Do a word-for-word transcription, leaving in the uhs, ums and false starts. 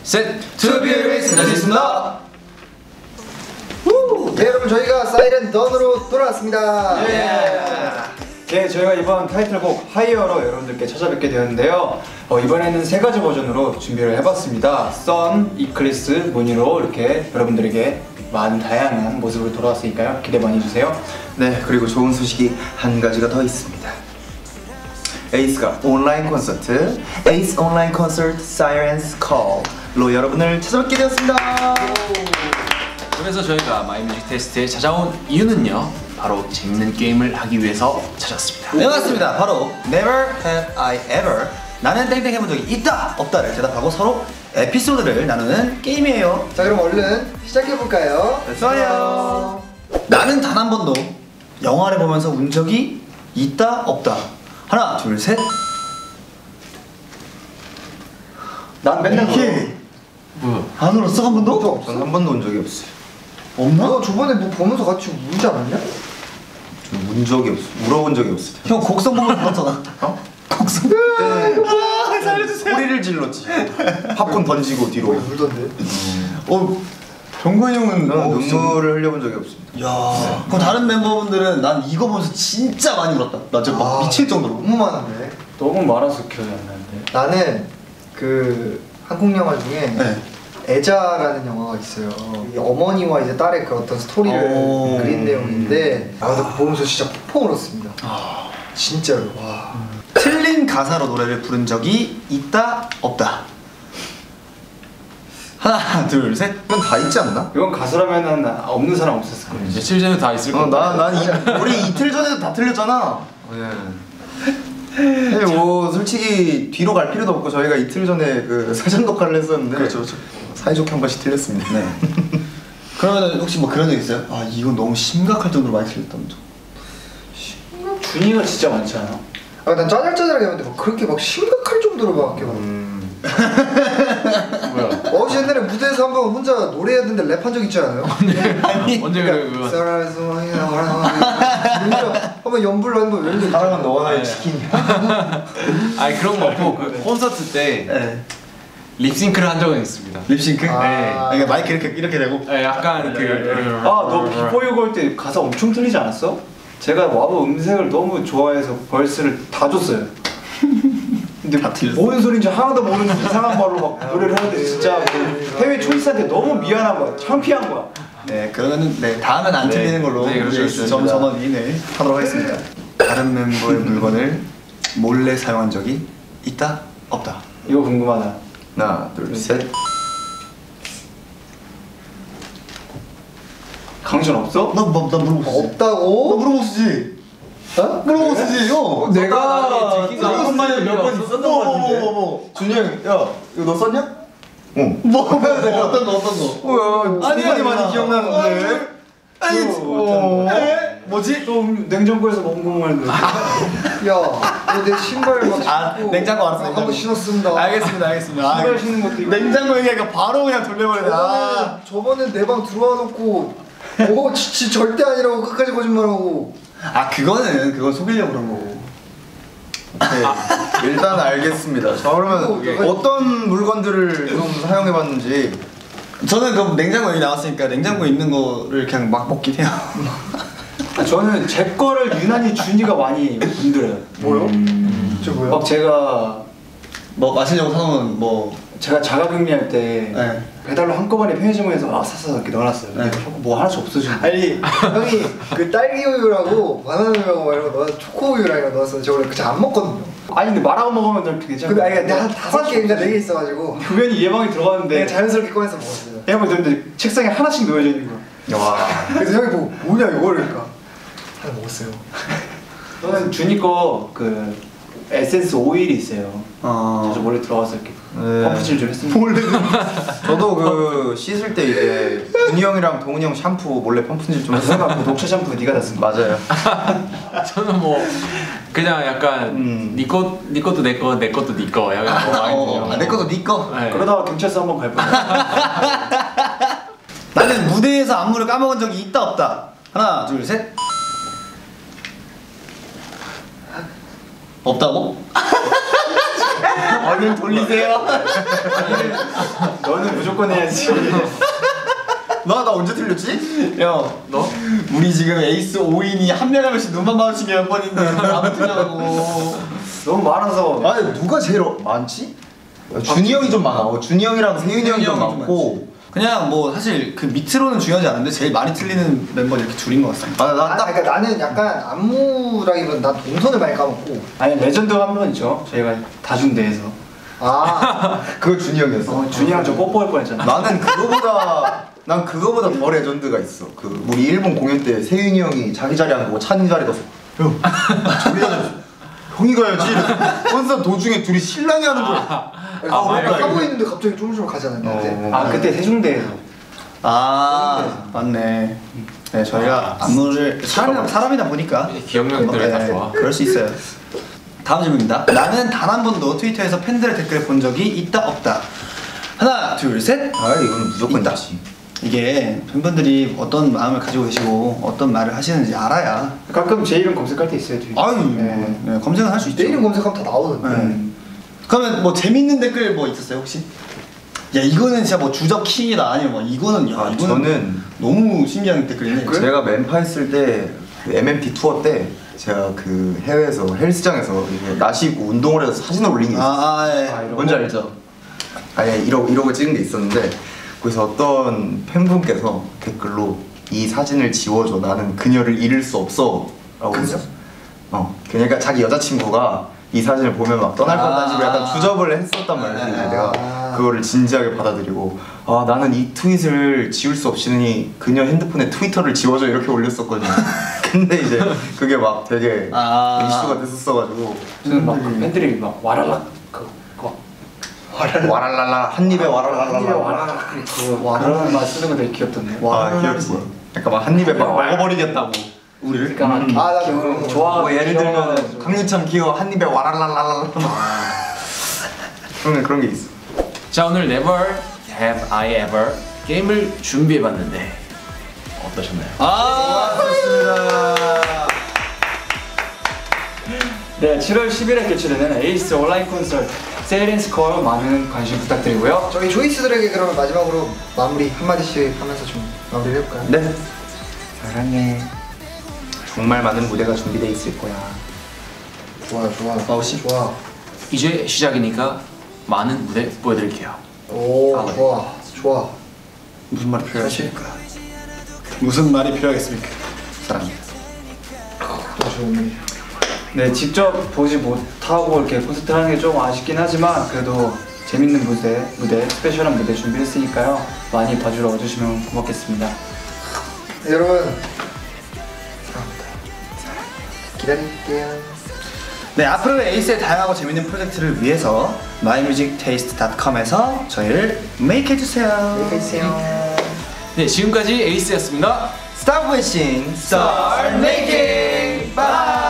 셋! 투비에이스 나지습니다. 네, 여러분 저희가 사이렌 던으로 돌아왔습니다. 예. 네, 저희가 이번 타이틀곡 하이어로 여러분들께 찾아뵙게 되었는데요. 어, 이번에는 세 가지 버전으로 준비를 해봤습니다. 선, 이클리스, 무늬로 이렇게 여러분들에게 많은 다양한 모습으로 돌아왔으니까요. 기대 많이 해주세요. 네, 그리고 좋은 소식이 한 가지가 더 있습니다. 에이스가 온라인 콘서트 에이스 온라인 콘서트 Sirens Call로 여러분을 찾아뵙게 되었습니다. 그래서 저희가 마이뮤직 테스트에 찾아온 이유는요, 바로 재밌는 게임을 하기 위해서 찾았습니다. 네, 맞습니다. 바로 Never Have I Ever 나는 땡땡 해본 적이 있다 없다를 대답하고 서로 에피소드를 나누는 게임이에요. 자, 그럼 얼른 시작해볼까요? 좋아요. 나는 단 한 번도 영화를 보면서 운 적이 있다 없다. 하나 둘 셋. 난 맨날 이게 뭐야? 안 울었어 한 번도? 없어? 전 한 번도 운 적이 없어요. 없나? 너 저번에 뭐 보면서 같이 울지 않았냐? 전 운 적이 없어. 울어본 적이 없어요. 형 곡성 보면 울었잖아. 어? 곡성. 네. 아, 살려주세요. 소리를 질렀지. 팝콘 던지고 뒤로. 울던데? 어, 병관이 형은 어, 눈물을 흘려본 적이 없습니다. 야. 그럼 다른 멤버분들은 난 이거 보면서 진짜 많이 울었다. 나 진짜 막 아, 미칠 정도로. 너무 많은데. 너무 많아서 기억이 안 나는데. 나는 그 한국 영화 중에 네. 애자라는 영화가 있어요. 이 어머니와 이제 딸의 그 어떤 스토리를 오. 그린 내용인데, 아, 근데 그거 보면서 진짜 펑펑 울었습니다. 아. 진짜로. 와. 틀린 가사로 노래를 부른 적이 있다 없다. 하나 둘 셋. 이건 다 있지 않나? 이건 가수라면은 없는 사람 없었을 거예요. 며칠 전에 다 있을 거예요. 어난난 우리 이틀 전에도 다 틀렸잖아. 네. 네, 뭐 솔직히 뒤로 갈 필요도 없고 저희가 이틀 전에 그 사전 녹화를 했었는데 그렇죠, 그렇죠. 사이좋게 한 번씩 틀렸습니다. 네. 그러면 혹시 뭐 그런 적 있어요? 아 이건 너무 심각할 정도로 많이 틀렸다는 점. 준이가 진짜 많지 않아? 아, 난 짜잘짜잘하게 하는데 막 그렇게 막 심각할 정도로 막 이렇게 막. 음. 뭐야? 어, 옛날에 무대에서 한번 혼자 노래해야 되는데 랩한 적 있지 않아요? 아니 언제 그래 그거? 사랑해서 한번 연불로 한번 왜 이렇게 사랑은 너와 나의 치킨. 아니 그런 거 없고 그 콘서트 때 네. 립싱크를 한 적은 있습니다. 립싱크? 아. 네. 그러니까 마이크 이렇게 이렇게 되고. 네, 약간 그 아, 너 비포 유 걸 때 가사 엄청 틀리지 않았어? 제가 와보 음색을 너무 좋아해서 벌스를 다 줬어요. 근데 다 틀렸어. 뭔 소린지 하나도 모르는 이상한 말로 막 노래를 하는데 진짜 그 해외 초이스한테 너무 미안한 거야. 창피한 거야. 네, 그러면은 네 다음엔 안 네. 틀리는 걸로 네, 그렇죠, 그렇죠. 점 전원이 네 하도록 하겠습니다. 다른 멤버의 물건을 몰래 사용한 적이 있다 없다. 이거 궁금하다. 하나 둘 셋. 강준 없어? 나나 물어봤어. 없다고? 나 물어봤지. 어? 물어봤지 형. 내가 듣기가 몇번 있었던 거 같은데. 뭐 준이 형, 야 이거 너 썼냐? 어. 뭐 어떤 거 어떤 거? 뭐야? 아니야, 아니 많이 아니야. 기억나는데. 아니, 어. 뭐지? 또 냉장고에서 먹은 거만. 야, 너 내 신발 막 아, 신고 냉장고 알았어, 한번 냉장고. 신었습니다. 알겠습니다, 알겠습니다. 신발 신는 것도 있고. 냉장고 얘기하니까 바로 그냥 돌려버리네. 아. 저번에 저번에 내 방 들어와 놓고 오, 지 절대 아니라고 끝까지 거짓말하고. 아 그거는 그건 속이려고 그런 거고. 네, 일단 알겠습니다. 자 그러면 이거 어떤 물건들을 좀 사용해봤는지. 저는 그 냉장고 여기 나왔으니까 냉장고에 있는 거를 그냥 막 먹긴 해요. 아, 저는 제 거를 유난히 준이가 많이 건드려요. 뭐요? 음. 저 뭐야? 막 제가 뭐 마시려고 사놓은 뭐. 제가 자가격리 할 때 네. 배달로 한꺼번에 편의점에서 아 사서 이렇게 넣어놨어요. 근데 네. 자꾸 뭐 하나씩 없어지고. 아니, 형이 그 딸기 우유라고 바나나 우유라고 막 이런 거 넣어서 초코 우유랑 이런 거 넣었어. 저 원래 그거 안 먹거든요. 아니 근데 말하고 먹으면 좀 괜찮아. 근데 아니 내가 한 다섯 개인가 네 개 있어가지고 흡연이 예방이 들어가는데 내가 자연스럽게 꺼내서 먹었어요. 예방이 들었는데 책상에 하나씩 놓여져 있는 거야. 와. 그래서 형이 보고 뭐냐 이거를 그러니까 하나 먹었어요. 저는 준이 거그 에센스 오일이 있어요. 어. 그래서 몰래 들어가서 이렇게 네. 펌프질 좀 했습니다. 몰래. 저도 그 씻을 때 이제 준이 형이랑 동훈이 형 샴푸 몰래 펌프질 좀 했어요. 그 녹차 샴푸 네가 다 쓴 거. 맞아요. 저는 뭐 그냥 약간 음. 네 것, 네 것도 내 거, 내 것도 네 거 약간 뭐 어, 아, 내 것도 네 거. 네. 그러다가 경찰서 한번 갈 뻔했어요. 나는 무대에서 안무를 까먹은 적이 있다 없다. 하나 둘 셋. 없다고? 얼른 돌리세요. 너는 무조건 해야지. 나 나 언제 틀렸지? 형, 너? 우리 지금 에이스 오 인이 한 명 한 명씩 눈만 마주친 게 몇 번인데 안 틀려고. 너무 많아서. 아니 누가 제일 어- 많지? 준이 형이 좀 많아. 어, 준이 형이랑 세윤이 형이 좀 많고. 그냥 뭐 사실 그 밑으로는 중요하지 않은데 제일 많이 틀리는 멤버 이렇게 둘인 것 같습니다. 아, 아, 나 딱. 그러니까 나는 약간 안무라기보다 난 동선을 많이 까먹고. 아니 레전드 한 번 있죠. 저희가 다중대에서. 아, 그거 준이 형이었어. 어, 준이랑 저 뽀뽀할 뻔했잖아. 나는 그거보다 난 그거보다 더 레전드가 있어. 그 우리 일본 공연 때 세윤이 형이 자기 자리 안 가고 찬이 자리 가서 형 저기 가자. 형이 가야지. 콘서트 도중에 둘이 신랑이 하는 줄. 아, 아, 뭔가 말고. 하고 있는데 갑자기 조금씩 가잖아요. 어. 그때. 아 그때 세중대에서. 아 맞네. 네 저희가 안무를 사람이다, 사람이다 보니까 기억력들을 다 좋아. 그럴 수 있어요. 다음 질문입니다. 나는 단 한 번도 트위터에서 팬들의 댓글을 본 적이 있다 없다. 하나 둘 셋. 아 이건 무조건 있다. 있지. 이게 팬분들이 어떤 마음을 가지고 계시고 어떤 말을 하시는지 알아야. 가끔 제 이름 검색할 때 있어요. 뒤에. 아유 네. 네, 검색은 할 수 있죠. 내 이름 검색하면 다 나오던데. 네. 그러면 뭐 재밌는 댓글 뭐 있었어요 혹시? 야 이거는 진짜 뭐 주적 킹이다 아니면 뭐 이거는 야 아, 이거는 저는 너무 신기한 댓글이네. 제가 멤파 했을 때그 엠엠티 투어 때 제가 그 해외에서 헬스장에서 이렇게 나시 입고 운동을 해서 사진을 올린 게 있어요. 아, 아 예. 아, 이런 뭔지 거? 알죠? 아니 이러, 이러고 찍은 게 있었는데 거기서 어떤 팬분께서 댓글로 이 사진을 지워줘 나는 그녀를 잃을 수 없어 라고 그녀? 했어요. 어 그러니까 자기 여자친구가 이 사진을 보면 막 떠날 것 같다는 식으로 약간 주접을 했었단 말이에요. 근데 내가 아. 그거를 진지하게 받아들이고 아 나는 이 트윗을 지울 수 없으니 그녀 핸드폰에 트위터를 지워줘 이렇게 올렸었거든요. 근데 이제 그게 막 되게 아. 이슈가 됐었어가지고 저는 막그 팬들이 막 와라락 그 그거 와랄랄라 한 입에 와랄랄라 한 입에 와라락 그 와라락 말 쓰는 거 되게 귀엽던데. 아 귀엽지. 약간 막 한 입에 막 먹어버리겠다고 우리를. 그러니까 막 음. 아, 나 귀여운 그런 거. 좋아. 뭐 예를 들면 강유찬 기어 한 입에 와랄랄랄라 그런 그런 게 있어. 자 오늘 Never Have I Ever 게임을 준비해봤는데 어떠셨나요? 아 좋습니다. 네, 칠월 십일에 개최되는 에이스 온라인 콘서트 세이렌스콜 많은 관심 부탁드리고요. 저희 조이스들에게 그러면 마지막으로 마무리 한마디씩 하면서 좀 마무리를 해볼까요? 네. 사랑해. 정말 많은 무대가 준비돼 있을 거야. 좋아, 좋아. 마우씨? 좋아. 이제 시작이니까 많은 무대 보여드릴게요. 오, 아, 네. 좋아, 좋아. 무슨 말이 필요하십니까? 무슨 말이 필요하겠습니까? 사랑합니다. 또 좋은 일. 네, 직접 보지 못하고 이렇게 콘서트 하는 게 조금 아쉽긴 하지만 그래도 재밌는 무대, 무대, 스페셜한 무대 준비했으니까요. 많이 봐주러 와주시면 고맙겠습니다. 네, 여러분 사랑합니다. 기다릴게요. 네 앞으로 에이스의 다양하고 재밌는 프로젝트를 위해서 마이뮤직테이스트.com에서 저희를 메이크 해주세요. 안녕히 계세요. 네 지금까지 에이스였습니다. Stop wishing, start making. Bye.